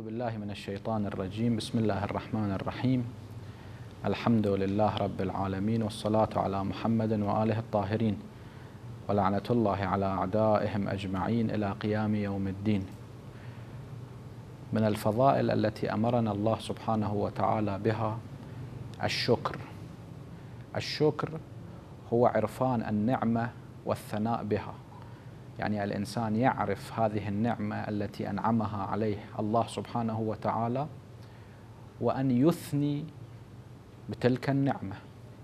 بالله من الشيطان الرجيم. بسم الله الرحمن الرحيم. الحمد لله رب العالمين، والصلاة على محمد وآله الطاهرين، ولعنة الله على أعدائهم أجمعين إلى قيام يوم الدين. من الفضائل التي أمرنا الله سبحانه وتعالى بها الشكر. الشكر هو عرفان النعمة والثناء بها، يعني الإنسان يعرف هذه النعمة التي أنعمها عليه الله سبحانه وتعالى، وأن يثني بتلك النعمة.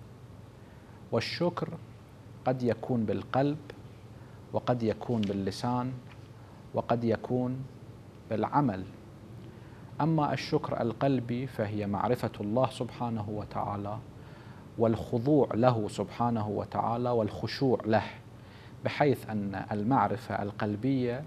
والشكر قد يكون بالقلب، وقد يكون باللسان، وقد يكون بالعمل. أما الشكر القلبي فهي معرفة الله سبحانه وتعالى والخضوع له سبحانه وتعالى والخشوع له، بحيث أن المعرفة القلبية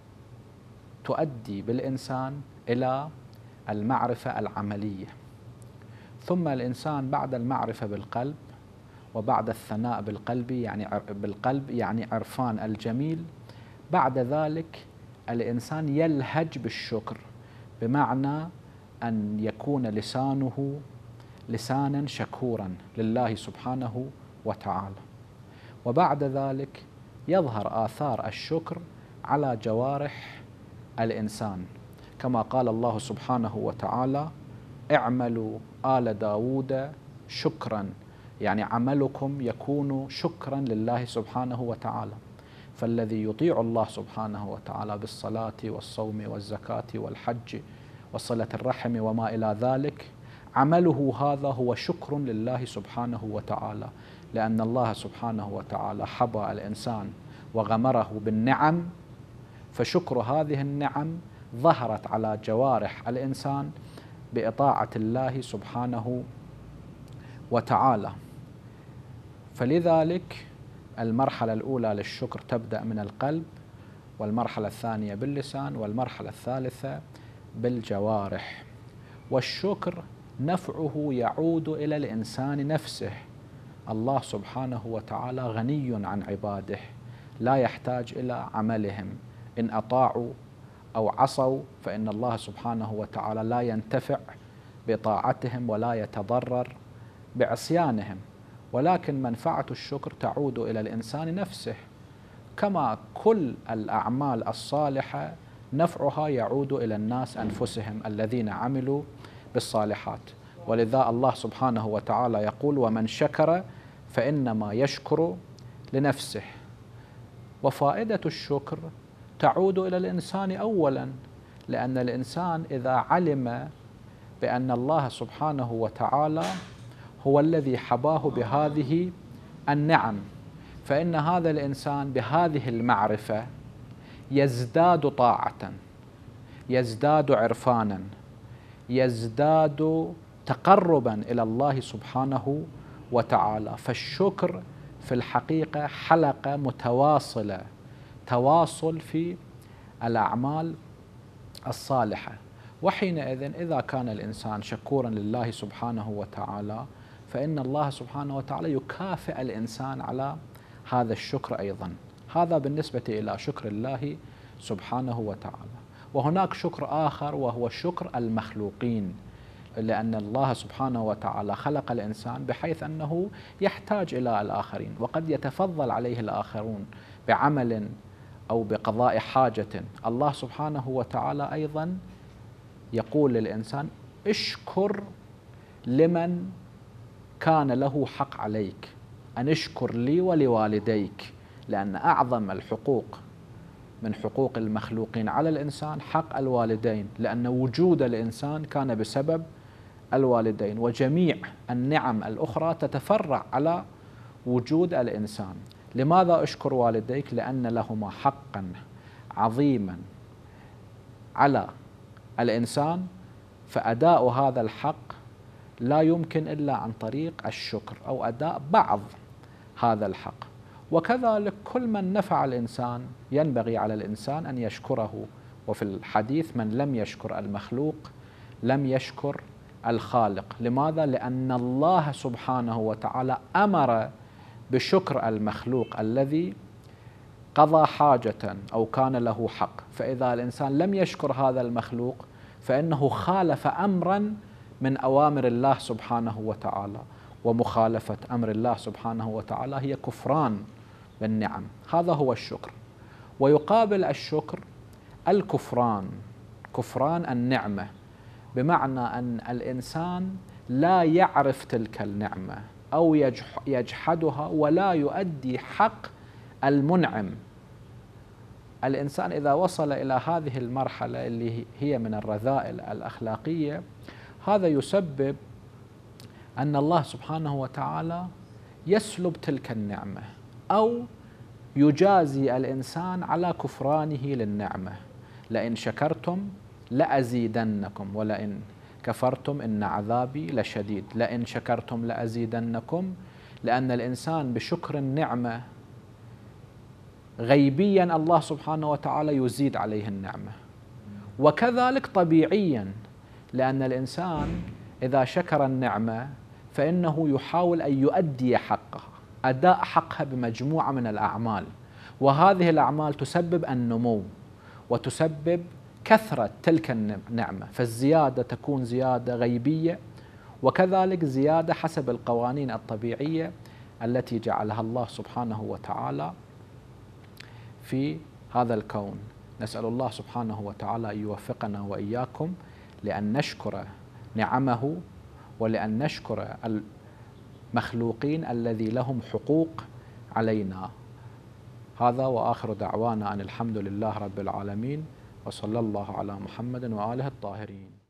تؤدي بالإنسان إلى المعرفة العملية. ثم الإنسان بعد المعرفة بالقلب وبعد الثناء بالقلب يعني عرفان الجميل، بعد ذلك الإنسان يلهج بالشكر، بمعنى أن يكون لسانه لسانا شكورا لله سبحانه وتعالى. وبعد ذلك يظهر آثار الشكر على جوارح الإنسان، كما قال الله سبحانه وتعالى: اعملوا آل داود شكرا، يعني عملكم يكون شكرا لله سبحانه وتعالى. فالذي يطيع الله سبحانه وتعالى بالصلاة والصوم والزكاة والحج وصلة الرحم وما إلى ذلك، عمله هذا هو شكر لله سبحانه وتعالى، لأن الله سبحانه وتعالى حبى الإنسان وغمره بالنعم، فشكر هذه النعم ظهرت على جوارح الإنسان بإطاعة الله سبحانه وتعالى. فلذلك المرحلة الأولى للشكر تبدأ من القلب، والمرحلة الثانية باللسان، والمرحلة الثالثة بالجوارح. والشكر نفعه يعود إلى الإنسان نفسه. الله سبحانه وتعالى غني عن عباده، لا يحتاج إلى عملهم. إن أطاعوا أو عصوا فإن الله سبحانه وتعالى لا ينتفع بطاعتهم ولا يتضرر بعصيانهم، ولكن منفعة الشكر تعود إلى الإنسان نفسه، كما كل الأعمال الصالحة نفعها يعود إلى الناس أنفسهم الذين عملوا بالصالحات. ولذا الله سبحانه وتعالى يقول: ومن شكر فإنما يشكر لنفسه. وفائدة الشكر تعود إلى الإنسان أولا، لأن الإنسان إذا علم بأن الله سبحانه وتعالى هو الذي حباه بهذه النعم، فإن هذا الإنسان بهذه المعرفة يزداد طاعة، يزداد عرفانا، يزداد تقربا إلى الله سبحانه وتعالى. فالشكر في الحقيقة حلقة متواصلة، تواصل في الأعمال الصالحة. وحينئذ إذا كان الإنسان شكورا لله سبحانه وتعالى، فإن الله سبحانه وتعالى يكافئ الإنسان على هذا الشكر أيضا. هذا بالنسبة إلى شكر الله سبحانه وتعالى. وهناك شكر آخر وهو شكر المخلوقين، لأن الله سبحانه وتعالى خلق الإنسان بحيث أنه يحتاج إلى الآخرين، وقد يتفضل عليه الآخرون بعمل أو بقضاء حاجة. الله سبحانه وتعالى أيضا يقول للإنسان: اشكر لمن كان له حق عليك، أن اشكر لي ولوالديك، لأن أعظم الحقوق من حقوق المخلوقين على الإنسان حق الوالدين، لأن وجود الإنسان كان بسبب الوالدين، وجميع النعم الأخرى تتفرع على وجود الإنسان. لماذا أشكر والديك؟ لأن لهما حقا عظيما على الإنسان، فأداء هذا الحق لا يمكن إلا عن طريق الشكر أو أداء بعض هذا الحق. وكذلك كل من نفع الإنسان ينبغي على الإنسان أن يشكره. وفي الحديث: من لم يشكر المخلوق لم يشكر الخالق. لماذا؟ لأن الله سبحانه وتعالى أمر بشكر المخلوق الذي قضى حاجة أو كان له حق. فإذا الإنسان لم يشكر هذا المخلوق فإنه خالف أمرا من أوامر الله سبحانه وتعالى، ومخالفة أمر الله سبحانه وتعالى هي كفران بالنعم. هذا هو الشكر. ويقابل الشكر الكفران، كفران النعمة، بمعنى أن الإنسان لا يعرف تلك النعمة أو يجحدها ولا يؤدي حق المنعم. الإنسان إذا وصل إلى هذه المرحلة اللي هي من الرذائل الأخلاقية، هذا يسبب أن الله سبحانه وتعالى يسلب تلك النعمة أو يجازي الإنسان على كفرانه للنعمة. لئن شكرتم لأزيدنكم ولئن كفرتم إن عذابي لشديد. لئن شكرتم لأزيدنكم، لأن الإنسان بشكر النعمة غيبيا الله سبحانه وتعالى يزيد عليه النعمة، وكذلك طبيعيا، لأن الإنسان إذا شكر النعمة فإنه يحاول أن يؤدي حقها، أداء حقها بمجموعة من الأعمال، وهذه الأعمال تسبب النمو وتسبب كثرة تلك النعمة، فالزيادة تكون زيادة غيبية، وكذلك زيادة حسب القوانين الطبيعية التي جعلها الله سبحانه وتعالى في هذا الكون. نسأل الله سبحانه وتعالى أن يوفقنا وإياكم لأن نشكر نعمه، ولأن نشكر المخلوقين الذي لهم حقوق علينا. هذا وآخر دعوانا أن الحمد لله رب العالمين، وصلى الله على محمد وآله الطاهرين.